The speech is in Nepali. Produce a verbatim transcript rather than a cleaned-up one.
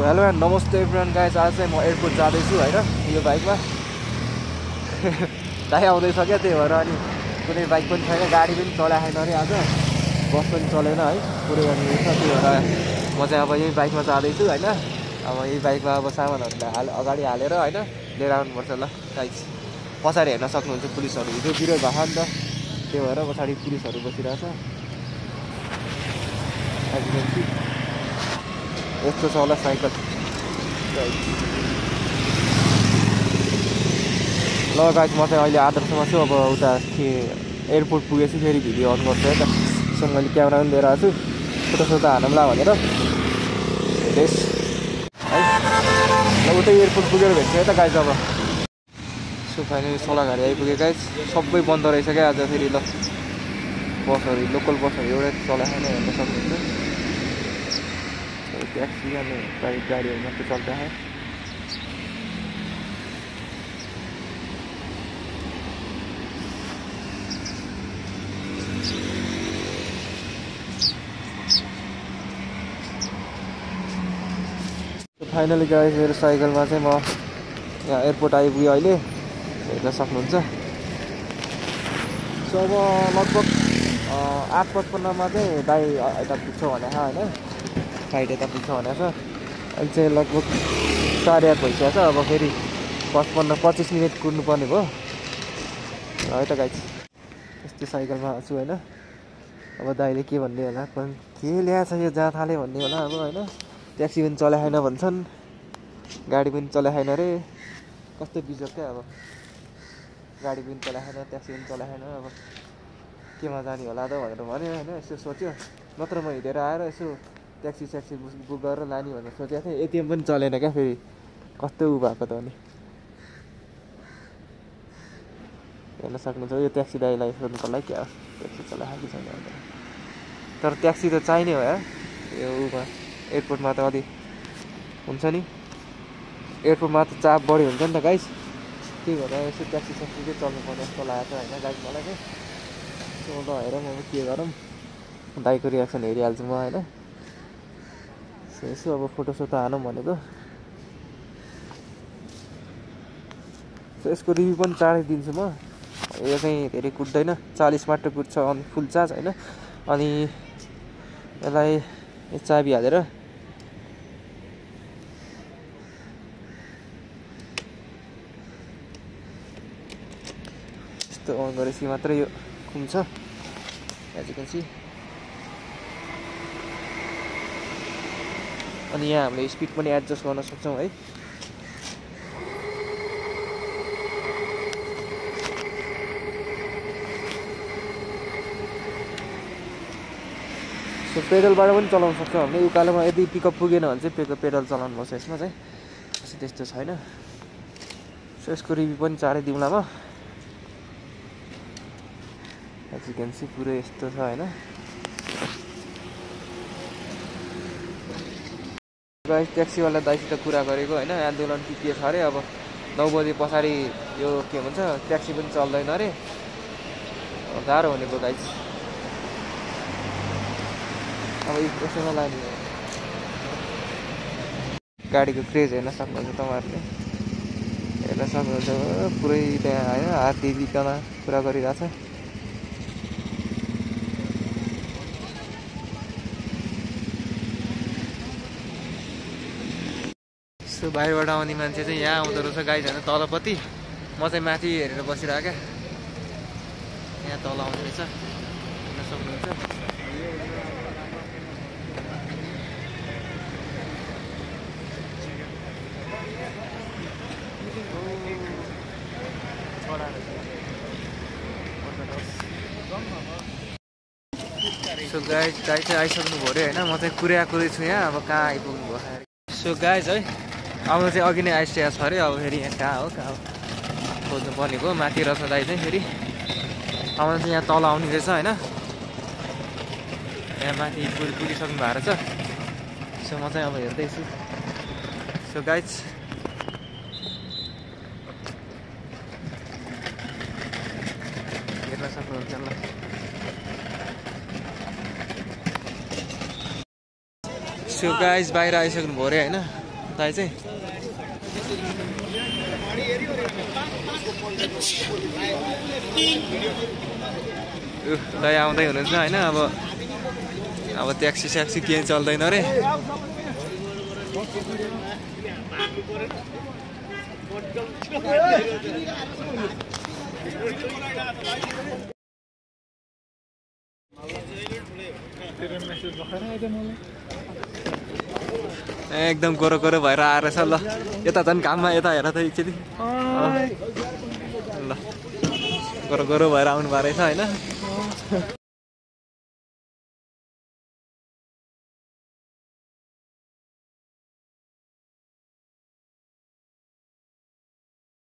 हेलो एन्ड नमस्ते एभ्रिवान गाइज। आज चाहिँ म एयरपोर्ट जाँदैछु होइन यो बाइकमा। दाइ आउँदैछ क्या, त्यही भएर अनि कुनै बाइक पनि छैन, गाडी पनि चलाएन अरे आज, बस पनि चलेन है, पुरै अनि छ। त्यही भएर म चाहिँ अब यही बाइकमा जाँदैछु होइन। अब यही बाइकमा अब सामानहरूलाई हाल अगाडि हालेर होइन लिएर आउनुपर्छ ल गाइज। पछाडि हेर्न सक्नुहुन्छ पुलिसहरू हिजो बिरो भएको नि त, त्यही भएर पछाडि पुलिसहरू बसिरहेछ। यस्तो छ होला साइकल। ल गाइज म चाहिँ अहिले आदर्शमा छु। अब उता के एयरपोर्ट पुगेछु, फेरि भिडियो अन गर्छु है त। सो मैले क्यामेरा पनि लिएर आएको छु, फोटो सोटो हानौँला भनेर हेरेस है। ल उतै एयरपोर्ट पुगेर भेट्छु है त गाइज अब। सो फाइनली सोलाघारी आइपुगेँ गाइज। सबै बन्द रहेछ क्या आज फेरि। ल बसहरू लोकल बसहरू एउटै चलाएन हेर्न सक्नुहुन्छ। ट्याक्सी अनि प्राइभेट गाडीहरू मात्रै चल्दा है। फाइनली गाइज मेरो साइकलमा चाहिँ म यहाँ एयरपोर्ट आइपुगेँ अहिले, हेर्न सक्नुहुन्छ। सो अब लगभग आठ पचपन्नमा चाहिँ दाइ यता पुग्छ भनेको होइन, फ्लाइट यता पुग्छ भनेको छ। अहिले चाहिँ लगभग साढे आठ भइसकेको छ। अब फेरि पचपन्न पच्चिस मिनट कुर्नुपर्ने भयो है त गाइज। यस्तै साइकलमा छु होइन। अब दाइले के भन्ने होला, के ल्याएछ यो जहाँ थाले भन्ने होला अब होइन। ट्याक्सी पनि चलाएन भन्छन्, गाडी पनि चलाएन अरे। कस्तो बिजोग क्या अब, गाडी पनि चलाएन ट्याक्सी पनि चलाएन। अब केमा जाने होला त भनेर भन्यो होइन। यसो सोच्यो, नत्र म हिँडेर आएर यसो ट्याक्सी स्याक्सी बुक गरेर लाने भनेर सोचेको थिएँ। एटिएम पनि चलेन क्या फेरि, कस्तो उ भएको त अनि। हेर्न सक्नुहुन्छ यो ट्याक्सी दाइलाई सोध्नुको लागि क्या ट्याक्सी चलाएको कि छैन भनेर। तर ट्याक्सी त चाहिने हो यार यो उमा एयरपोर्टमा त। अलि हुन्छ नि एयरपोर्टमा त चाप बढी हुन्छ नि त गाइस, त्यही भएर यसो ट्याक्सी स्याक्सी चाहिँ चल्नु पर्ने जस्तो लागेको छ होइन गाइस मलाई चाहिँ। सो ल हेरौँ अब के गरौँ, दाइको रियाक्सन हेरिहाल्छु म होइन। सो यसो अब फोटो सोटो हानौँ भनेको। सो यसको रिभ्यू पनि चाँडै दिन्छु म। यो चाहिँ धेरै कुद्दैन, चालिस मात्र कुद्छ अनि फुल चार्ज होइन। अनि यसलाई चाबी हालेर यस्तो अन गरेपछि मात्रै यो घुम्छ एजुकेन्सी। अनि यहाँ हामीले स्पिड पनि एडजस्ट गर्न सक्छौँ है। सो पेडलबाट पनि चलाउन सक्छौँ हामीले। उकालोमा यदि पिकअप पुगेन भने चाहिँ पेडल पेडल चलाउनु पर्छ यसमा चाहिँ, त्यस्तो छैन। सो यसको रिभ्यू पनि चाँडै दिउँला म। एजुकेन्सी पुरै यस्तो छ होइन। गाइस ट्याक्सीवाला दाइसित कुरा गरेको होइन, आन्दोलन के के छ अरे। अब नौ बजे पछाडि यो के भन्छ ट्याक्सी पनि चल्दैन अरे, गाह्रो हुने भयो गाइस। अब यसैमा लाने हो। गाडीको क्रेज हेर्न सक्नुहुन्छ तपाईँहरूले, हेर्न सक्नुहुन्छ पुरै त्यहाँ आयो हात दिदिकन कुरा गरिरहेछ। सो बाहिरबाट आउने मान्छे चाहिँ यहाँ आउँदो रहेछ गाइज होइन, तलपट्टि। म चाहिँ माथि हेरेर बसिरहेको क्या, यहाँ तल आउने रहेछ, हेर्न सक्नुहुन्छ। सो गाइज दाइ चाहिँ आइसक्नु भयो अरे होइन। म चाहिँ कुरै कुरै छु यहाँ, अब कहाँ आइपुग्नु भयो। सो गाइज है आउनु चाहिँ अघि नै आइसकेको छ अरे। अब फेरि यहाँ कहाँ हो कहाँ हो खोज्नु पर्ने भयो। माथि रहेछ दाइ चाहिँ फेरि आउनु चाहिँ यहाँ तल आउने रहेछ होइन। यहाँ माथि पुगि पुगिसक्नु भएको रहेछ। सो म चाहिँ अब हेर्दैछु। सो गाइज हेर्न सक्नुहुन्छ ल। सो गाइज बाहिर आइसक्नु भयो अरे होइन। दाइ चाहिँ दाइ आउँदै हुनुहुन्छ होइन अब अब ट्याक्सी स्याक्सी केही चल्दैन रे एकदम गोरो गोरो भएर आएर छ ल यता झन् घाममा यता हेर त एकचोटि ल गोरो गोरो भएर आउनु भएको रहेछ होइन